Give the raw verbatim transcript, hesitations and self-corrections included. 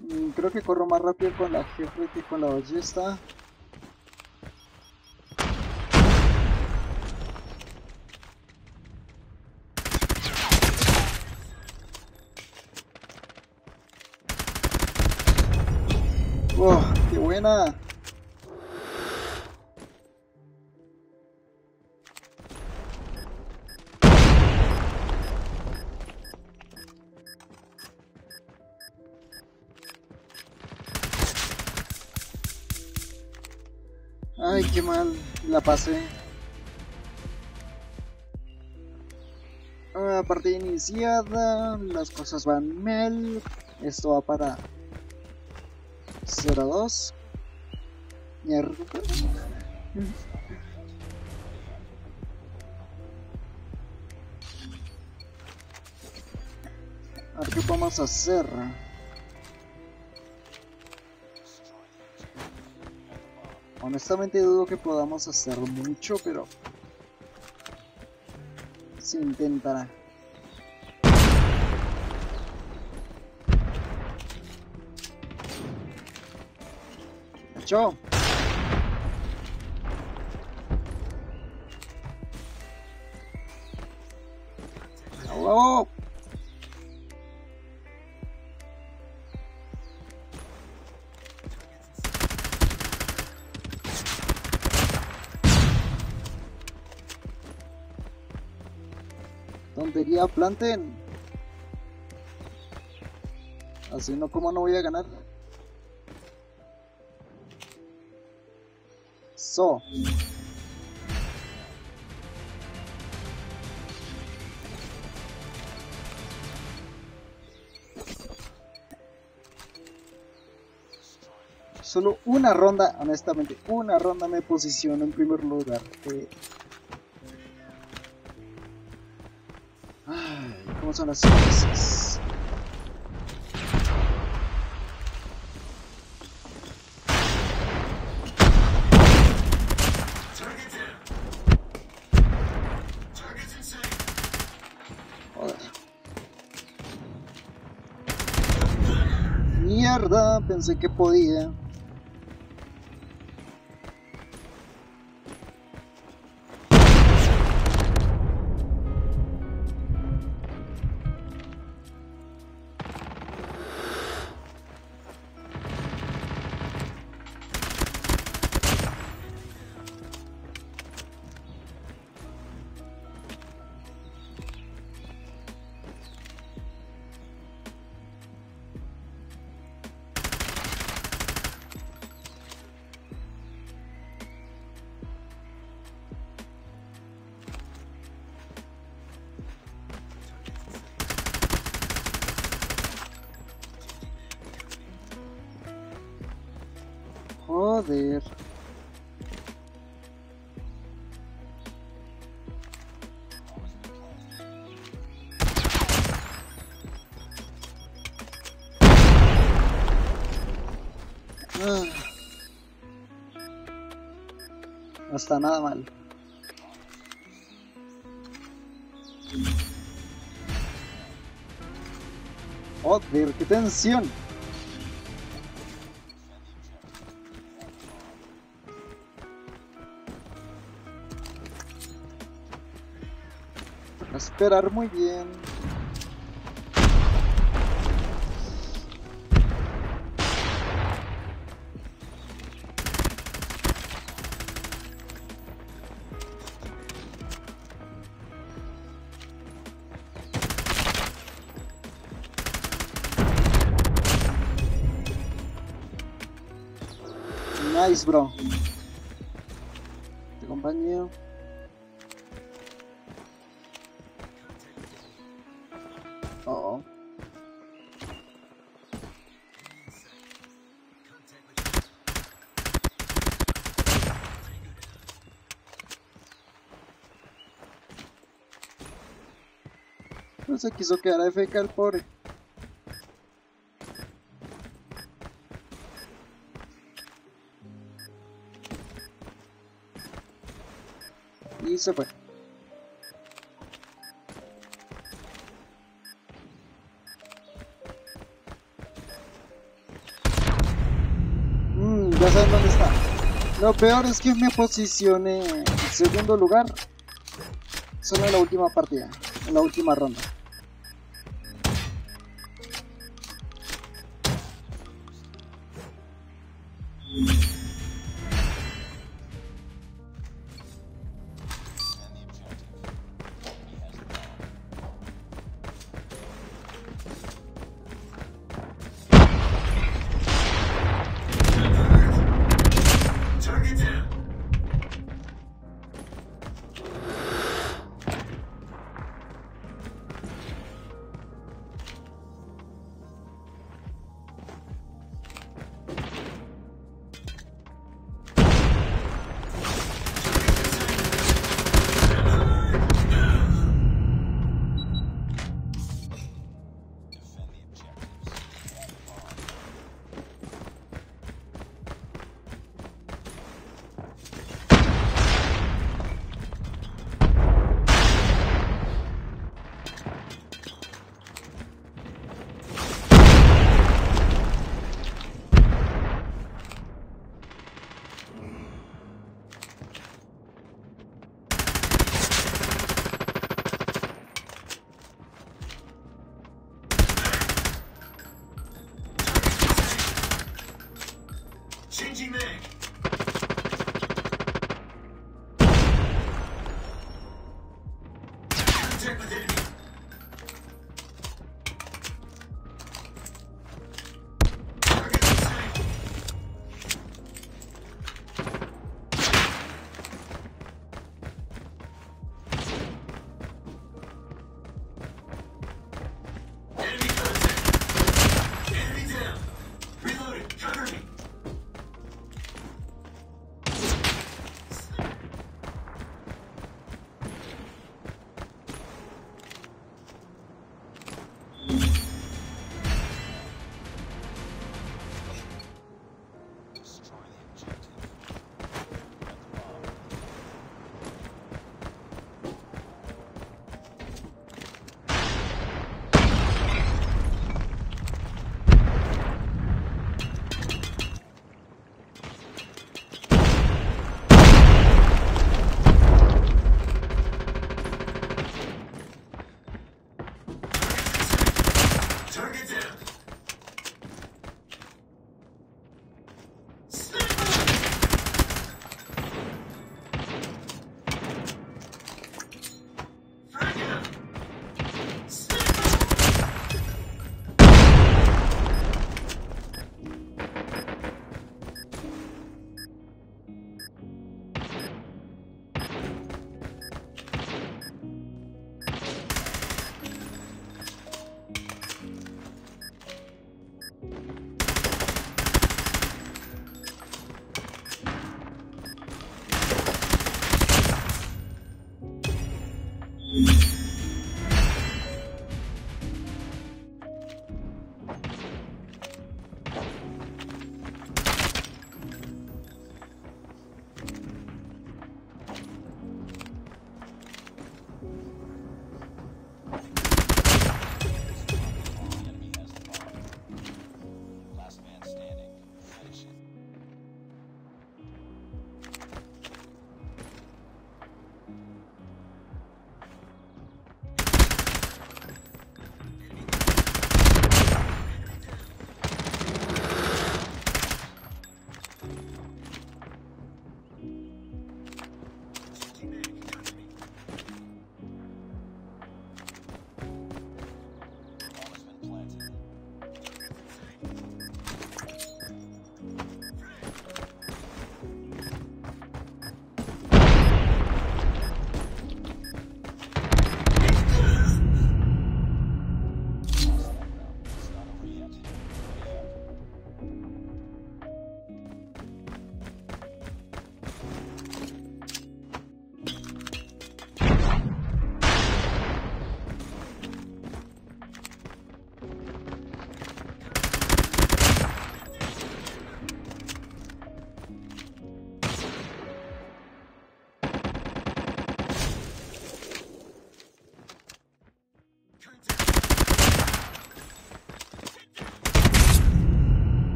Mm, Creo que corro más rápido con la jefe que con la ballesta. ¡Wow! ¡Qué buena! Ay, qué mal la pasé. Ah, partida iniciada, las cosas van mal. Esto va para cero dos. Mierda. A ver qué podemos hacer. Honestamente dudo que podamos hacer mucho, pero se intentará. ¡Hecho! ¡Bravo! Tontería, planten. Así no, como no voy a ganar. So. Solo una ronda, honestamente, una ronda me posiciono en primer lugar. Eh... Ay, ¿cómo son las cosas? Joder. Mierda, pensé que podía. Joder. Ah. No está nada mal. Joder, qué tensión. A esperar muy bien. Nice, bro. Te acompaño. Oh. No se quiso quedar a F K el pobre. Y se fue. Ya saben dónde está. Lo peor es que me posicioné en segundo lugar solo en la última partida, en la última ronda. Changing mag. Contact with enemy. Target in sight. Enemy contact. Enemy down. Reloading. Cover me. Target down.